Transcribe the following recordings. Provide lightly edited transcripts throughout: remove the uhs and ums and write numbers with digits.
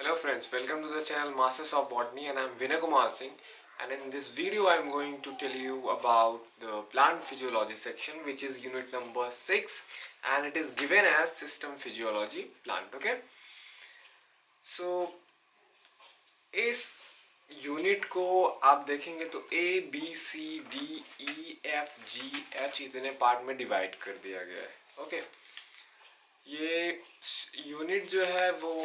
Hello friends, welcome to the channel Masters of Botany and I am Vinay Kumar Singh, and in this video I am going to tell you about the plant physiology section, which is unit number 6 and it is given as System Physiology Plant. Okay, so इस unit को आप देखेंगे तो A, B, C, D, E, F, G, H इतने part में divide कर दिया गया है. ओके, ये यूनिट जो है वो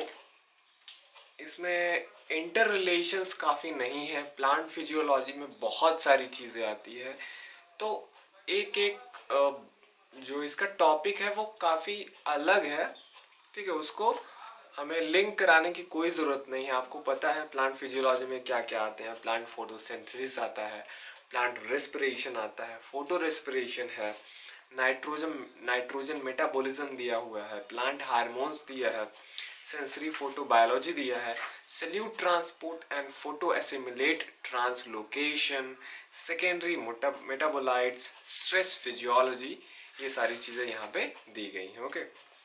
इसमें इंटर रिलेशंस काफ़ी नहीं है. प्लांट फिजियोलॉजी में बहुत सारी चीज़ें आती है, तो एक एक जो इसका टॉपिक है वो काफ़ी अलग है. ठीक है, उसको हमें लिंक कराने की कोई ज़रूरत नहीं है. आपको पता है प्लांट फिजियोलॉजी में क्या क्या आते हैं. प्लांट फोटोसिंथेसिस आता है, प्लांट रेस्पिरेशन आता है, फोटो रेस्पिरेशन है, नाइट्रोजन मेटाबॉलिज्म दिया हुआ है, प्लांट हार्मोन्स दिया है, सेंसरी फोटोबायोलॉजी दिया है, solute transport and photoassimilate translocation, secondary metabolites, stress physiology, ये सारी चीज़ें यहाँ पे दी गई हैं. ओके,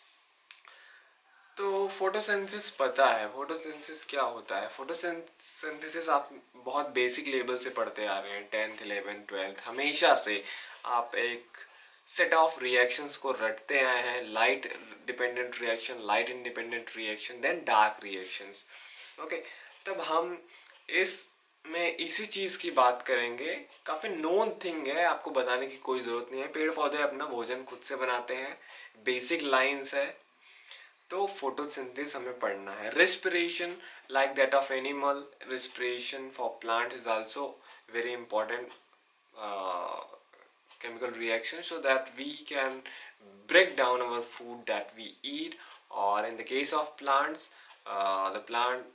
तो फोटोसिंथेसिस पता है. फोटोसिंथेसिस क्या होता है? फोटोसिंथेसिस आप बहुत बेसिक लेवल से पढ़ते आ रहे हैं, 10th 11th 12th हमेशा से. आप एक सेट ऑफ रिएक्शंस को रटते आए हैं. Light dependent reaction, light independent reaction, then dark reactions. Okay, तब हम इसमें इसी चीज़ की बात करेंगे. काफ़ी नोन थिंग है, आपको बताने की कोई ज़रूरत नहीं है. पेड़ पौधे अपना भोजन खुद से बनाते हैं, बेसिक लाइंस है. तो फोटोसिंथेसिस हमें पढ़ना है. Respiration like that of animal, respiration for plant is also very important chemical reaction so that we can break down our food that we eat, or in the case of plants, the plant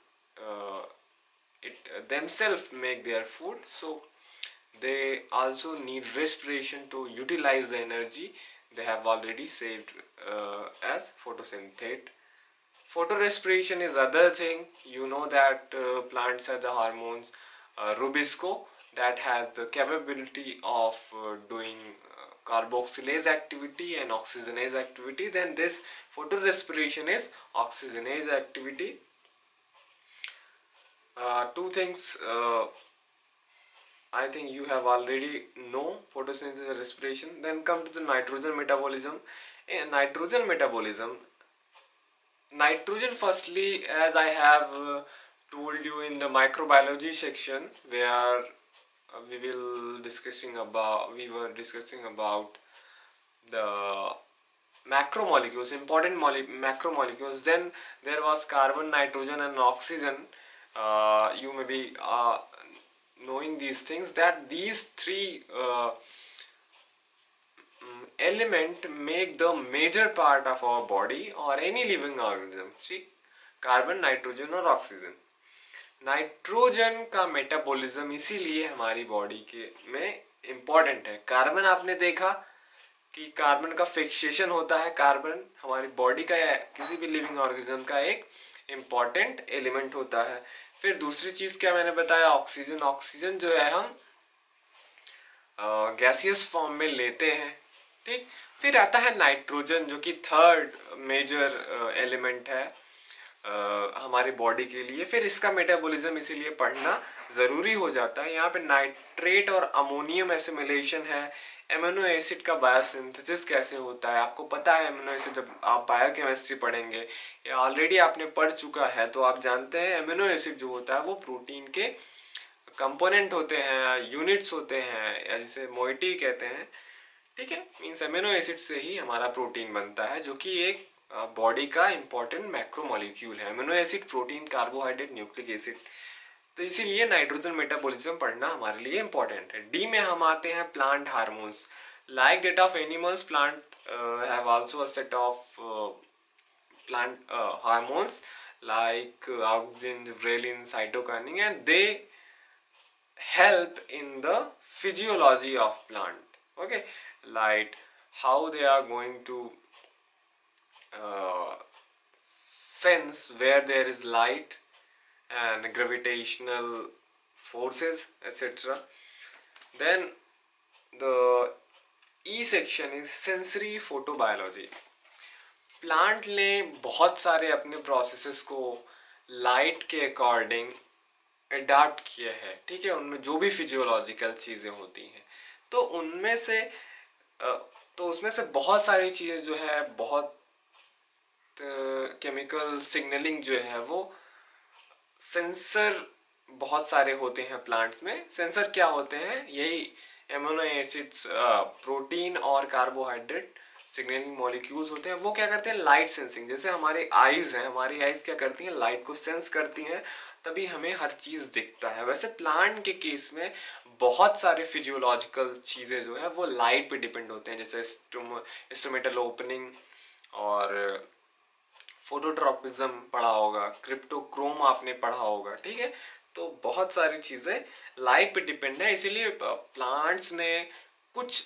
themselves make their food, so they also need respiration to utilize the energy they have already saved as photosynthate. Photorespiration is other thing. You know that plants have the hormones rubisco that has the capability of doing carboxylase activity and oxygenase activity. Then this photorespiration is oxygenase activity. Two things I think you have already know: photosynthesis and respiration. Then come to the nitrogen metabolism. In nitrogen metabolism, nitrogen, firstly, as I have told you in the microbiology section, where we were discussing about the macromolecules, important macromolecules. Then there was carbon, nitrogen and oxygen. You may be knowing these things, that these three element make the major part of our body or any living organism. See, carbon, nitrogen और oxygen. Nitrogen का metabolism इसीलिए हमारी body के में important है. Carbon आपने देखा कि कार्बन का फिक्सेशन होता है. कार्बन हमारी बॉडी का या किसी भी लिविंग ऑर्गेनिज्म का एक इम्पॉर्टेंट एलिमेंट होता है. फिर दूसरी चीज क्या मैंने बताया, ऑक्सीजन. ऑक्सीजन जो है हम गैसियस फॉर्म में लेते हैं. ठीक, फिर आता है नाइट्रोजन, जो कि थर्ड मेजर एलिमेंट है हमारी बॉडी के लिए. फिर इसका मेटाबॉलिज्म इसीलिए पढ़ना ज़रूरी हो जाता है. यहाँ पे नाइट्रेट और अमोनियम एसिमिलेशन है. एमिनो एसिड का बायोसिंथेसिस कैसे होता है, आपको पता है. एमिनो एसिड जब आप बायोकेमिस्ट्री पढ़ेंगे या ऑलरेडी आपने पढ़ चुका है, तो आप जानते हैं एमिनो एसिड जो होता है वो प्रोटीन के कंपोनेंट होते हैं, यूनिट्स होते हैं, या जिसे मोइटी कहते हैं. ठीक है, मीन्स एमिनो एसिड से ही हमारा प्रोटीन बनता है, जो कि एक बॉडी का इंपॉर्टेंट मैक्रोमोलिक्यूल है. Amino acid, protein, carbohydrate, nucleic acid. तो इसीलिए नाइट्रोजन मेटाबॉलिज्म पढ़ना हमारे लिए इंपॉर्टेंट है. डी में हम आते हैं plant hormones. Like that of animals, plant have also a set of plant hormones like auxin, ghrelin, cytokinin, and they help in the physiology of plant. Okay, like how they are going to sense where there is light and gravitational forces, etc. Then the E section is sensory photobiology. Plant ने बहुत सारे अपने processes को light के according adapt किया है, ठीक है। उनमें जो भी फिजियोलॉजिकल चीज़ें होती हैं तो उनमें से तो उसमें से बहुत सारी चीज़ें जो है, बहुत केमिकल सिग्नलिंग जो है वो सेंसर बहुत सारे होते हैं प्लांट्स में। सेंसर क्या होते हैं? यही एमिनो एसिड्स, प्रोटीन और कार्बोहाइड्रेट सिग्नलिंग मॉलिक्यूल्स होते हैं। वो क्या करते हैं? Light sensing. जैसे हमारे आईज हैं, हमारी आईज क्या करती हैं? लाइट को सेंस करती हैं, तभी हमें हर चीज दिखता है। वैसे प्लांट के केस में बहुत सारे फिजियोलॉजिकल चीजें जो है वो लाइट पे डिपेंड होते हैं, जैसे स्टोमेटल ओपनिंग और फोटोट्रॉपिज्म पढ़ा होगा, क्रिप्टोक्रोम आपने पढ़ा होगा, ठीक है। तो बहुत सारी चीजें लाइट पे डिपेंड है, इसीलिए प्लांट्स ने कुछ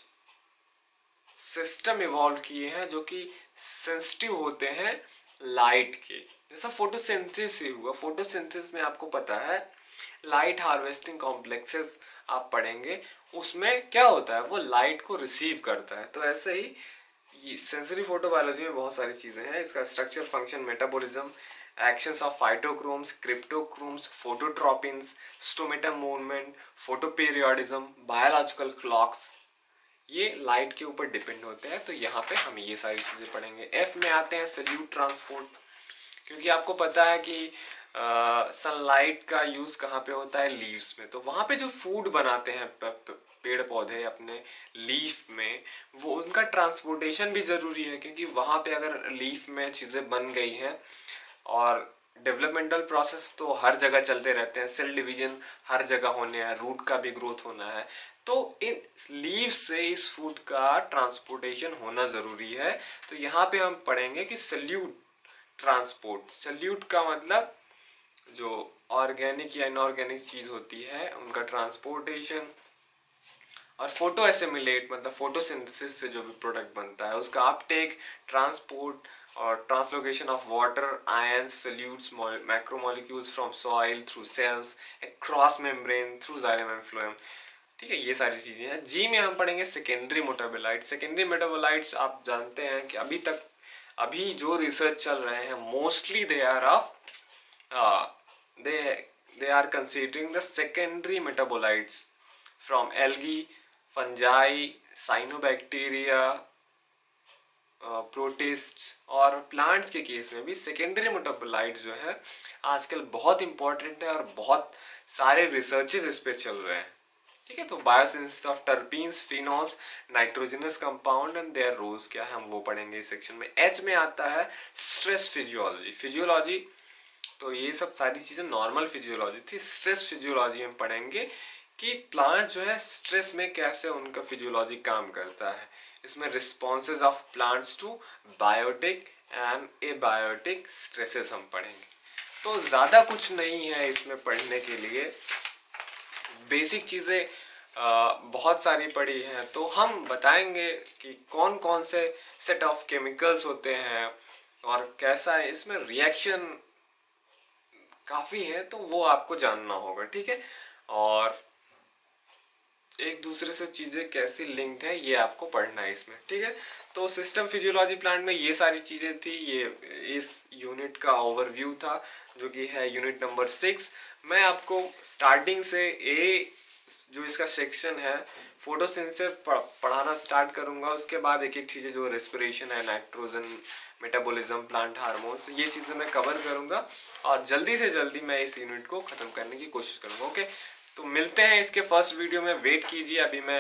सिस्टम इवॉल्व किए हैं जो कि सेंसिटिव होते हैं लाइट के। जैसा फोटोसिंथेसिस से हुआ, फोटोसिंथेसिस में आपको पता है लाइट हार्वेस्टिंग कॉम्प्लेक्सेस आप पढ़ेंगे, उसमें क्या होता है? वो लाइट को रिसीव करता है। तो ऐसे ही ये सेंसरी फोटोबायोलॉजी में बहुत सारी चीजें हैं। इसका structure, function, metabolism, actions of phytochromes, cryptochromes, phototropins, stomata movement, photoperiodism, biological clocks, ये लाइट के ऊपर डिपेंड होते हैं। तो यहाँ पे हम ये सारी चीजें पढ़ेंगे। एफ में आते हैं सल्यूट ट्रांसपोर्ट, क्योंकि आपको पता है कि सनलाइट का यूज कहाँ पे होता है? लीव्स में। तो वहां पे जो फूड बनाते हैं पेड़ पौधे अपने लीफ में, वो उनका ट्रांसपोर्टेशन भी जरूरी है, क्योंकि वहां पे अगर लीफ में चीजें बन गई हैं, और डेवलपमेंटल प्रोसेस तो हर जगह चलते रहते हैं, सेल डिवीजन हर जगह होने हैं, रूट का भी ग्रोथ होना है, तो इन लीव से इस फूड का ट्रांसपोर्टेशन होना जरूरी है। तो यहाँ पे हम पढ़ेंगे कि सल्यूट ट्रांसपोर्ट। सल्यूट का मतलब जो ऑर्गेनिक या इनऑर्गेनिक चीज होती है उनका ट्रांसपोर्टेशन, और फोटो एसिमिलेट मतलब फोटोसिंथेसिस से जो भी प्रोडक्ट बनता है उसका अपटेक, ट्रांसपोर्ट और translocation of water, ions, solutes, macromolecules from soil through cells, cross membrane through xylem and phloem, ठीक है। ये सारी चीजें हैं। जी में हम पढ़ेंगे सेकेंडरी मेटाबोलाइट्स। सेकेंडरी मेटाबोलाइट्स आप जानते हैं कि अभी जो रिसर्च चल रहे हैं mostly they are of they they are considering the secondary metabolites from algae, fungi, cyanobacteria, protist, और प्लांट्स के केस में भी सेकेंडरी मेटाबोलाइट जो है आजकल बहुत इंपॉर्टेंट है और बहुत सारे रिसर्चेस इस पे चल रहे हैं, ठीक है। तो biosynthesis of terpenes, phenols, nitrogenous compound and their roles क्या है हम वो पढ़ेंगे इस सेक्शन में। एच में आता है स्ट्रेस फिजियोलॉजी। फिजियोलॉजी तो ये सब सारी चीजें नॉर्मल फिजियोलॉजी थी। स्ट्रेस फिजियोलॉजी हम पढ़ेंगे कि प्लांट जो है स्ट्रेस में कैसे उनका फिजियोलॉजी काम करता है। इसमें responses of plants to biotic and abiotic stresses हम पढ़ेंगे। तो ज्यादा कुछ नहीं है इसमें पढ़ने के लिए, बेसिक चीजें बहुत सारी पढ़ी हैं। तो हम बताएंगे कि कौन कौन से सेट ऑफ केमिकल्स होते हैं और कैसा है, इसमें रिएक्शन काफी है तो वो आपको जानना होगा, ठीक है। और एक दूसरे से चीजें कैसी लिंक्ड है ये आपको पढ़ना है इसमें, ठीक है। तो सिस्टम फिजियोलॉजी प्लांट में ये सारी चीजें थी। ये इस यूनिट का ओवरव्यू था जो कि है यूनिट नंबर 6। मैं आपको स्टार्टिंग से जो इसका सेक्शन है फोटोसिंथेसिस पढ़ाना स्टार्ट करूंगा। उसके बाद एक एक चीजें जो रेस्पिरेशन है, नाइट्रोजन, मेटाबॉलिज्म, प्लांट हार्मोन्स, ये चीजें मैं कवर करूंगा और जल्दी से जल्दी मैं इस यूनिट को खत्म करने की कोशिश करूंगा, ओके। तो मिलते हैं इसके फर्स्ट वीडियो में, वेट कीजिए। अभी मैं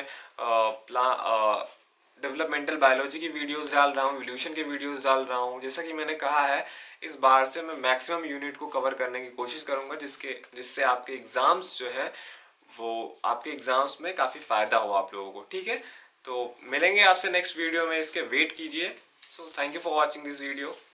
डेवलपमेंटल बायोलॉजी की वीडियोस डाल रहा हूँ, इवोल्यूशन के वीडियोस डाल रहा हूँ। जैसा कि मैंने कहा है इस बार से मैं मैक्सिमम यूनिट को कवर करने की कोशिश करूंगा, जिससे आपके एग्जाम्स जो है वो आपके एग्जाम्स में काफ़ी फ़ायदा हो आप लोगों को, ठीक है। तो मिलेंगे आपसे नेक्स्ट वीडियो में, इसके वेट कीजिए। So thank you for watching this video.